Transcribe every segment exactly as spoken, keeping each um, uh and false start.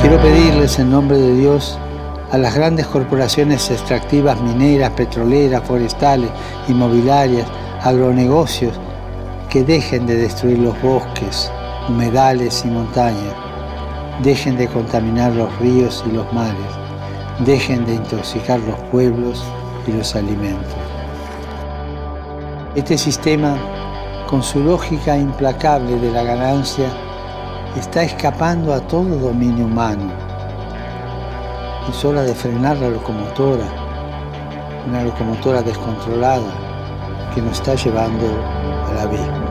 Quiero pedirles en nombre de Dios a las grandes corporaciones extractivas mineras, petroleras, forestales, inmobiliarias, agronegocios, que dejen de destruir los bosques, humedales y montañas, dejen de contaminar los ríos y los mares, dejen de intoxicar los pueblos y los alimentos. Este sistema, con su lógica implacable de la ganancia, está escapando a todo dominio humano. Es hora de frenar la locomotora, una locomotora descontrolada que nos está llevando al abismo.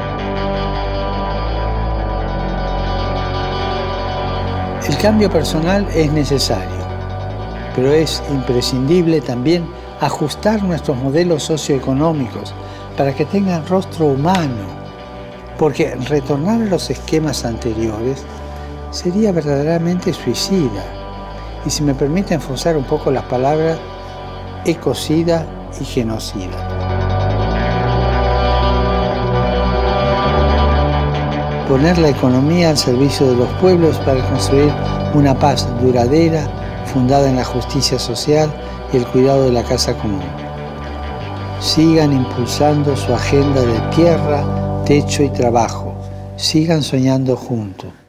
El cambio personal es necesario, pero es imprescindible también ajustar nuestros modelos socioeconómicos para que tengan rostro humano, porque retornar a los esquemas anteriores sería verdaderamente suicida, y si me permiten forzar un poco las palabras, ecocida y genocida. Poner la economía al servicio de los pueblos para construir una paz duradera, fundada en la justicia social y el cuidado de la casa común. Sigan impulsando su agenda de tierra, techo y trabajo. Sigan soñando juntos.